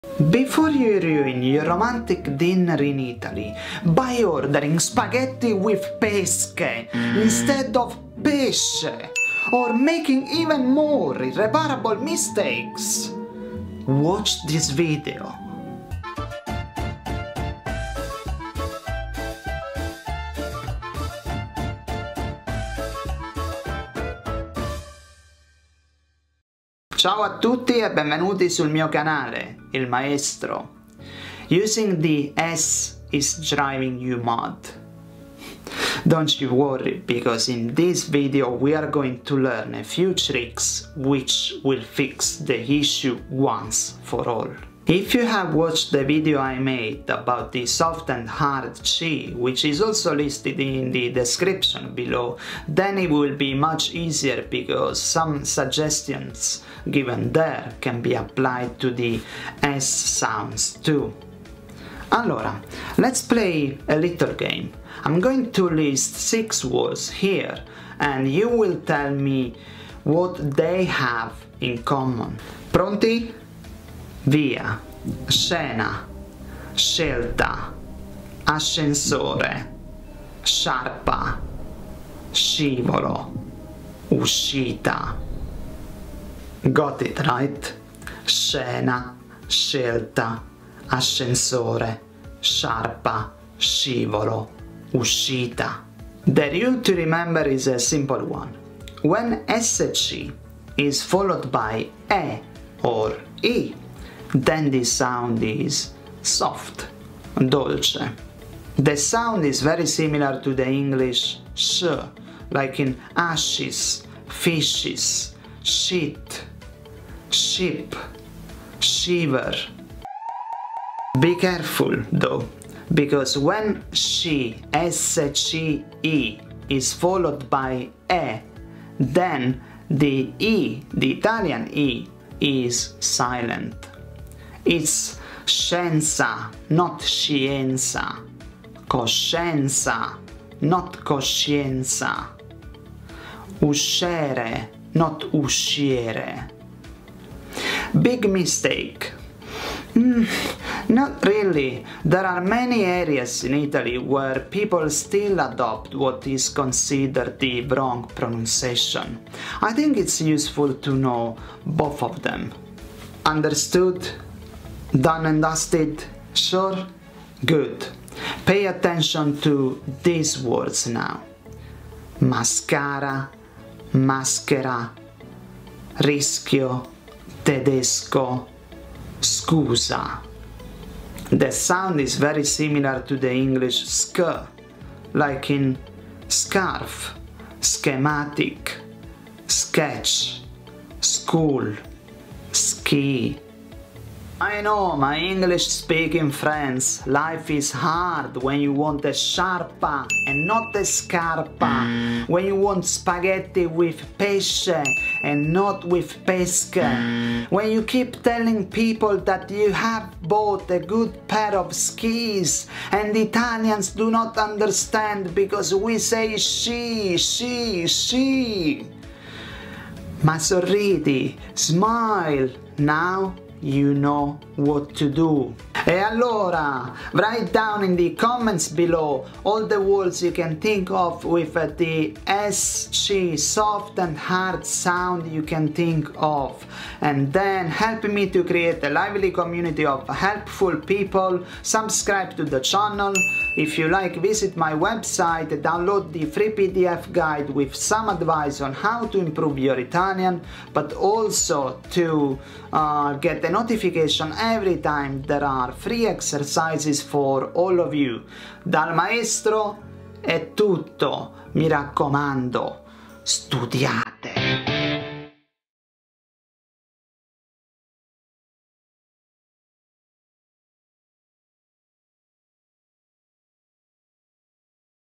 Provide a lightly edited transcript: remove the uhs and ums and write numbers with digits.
Before you ruin your romantic dinner in Italy by ordering spaghetti with pesche instead of pesce, or making even more irreparable mistakes, watch this video. Ciao a tutti e benvenuti sul mio canale, Il Maestro. Using the S is driving you mad. Don't you worry, because in this video we are going to learn a few tricks which will fix the issue once for all. If you have watched the video I made about the soft and hard C, which is also listed in the description below, then it will be much easier because some suggestions given there can be applied to the S sounds too. Allora, let's play a little game. I'm going to list 6 words here and you will tell me what they have in common. Pronti? Via, scena, scelta, ascensore, sciarpa, scivolo, uscita. Got it, right? Scena, scelta, ascensore, sciarpa, scivolo, uscita. The rule to remember is a simple one. When SCH is followed by E or I, then the sound is soft, dolce. The sound is very similar to the English sh, like in ashes, fishes, shit, ship, shiver. Be careful though, because when SCHE is followed by E, then the E, the Italian E, is silent. It's scienza, not scienza. Coscienza, not coscienza. Uscire, not uscire. Big mistake. Not really. There are many areas in Italy where people still adopt what is considered the wrong pronunciation. I think it's useful to know both of them. Understood? Done and dusted? Sure? Good. Pay attention to these words now. Mascara, maschera, rischio, tedesco, scusa. The sound is very similar to the English sk, like in scarf, schematic, sketch, school, ski. I know, my English speaking friends, life is hard when you want a SCIARPA and not a SCARPA, when you want spaghetti with pesce and not with pesche, when you keep telling people that you have bought a good pair of skis and the Italians do not understand because we say she. Ma sorridi, smile, now you know what to do. E allora, write down in the comments below all the words you can think of with the SC, soft and hard sound you can think of, and then help me to create a lively community of helpful people. Subscribe to the channel. If you like, visit my website, download the free PDF guide with some advice on how to improve your Italian, but also to get a notification every time there are free exercises for all of you. Dal maestro è tutto, mi raccomando, studiate!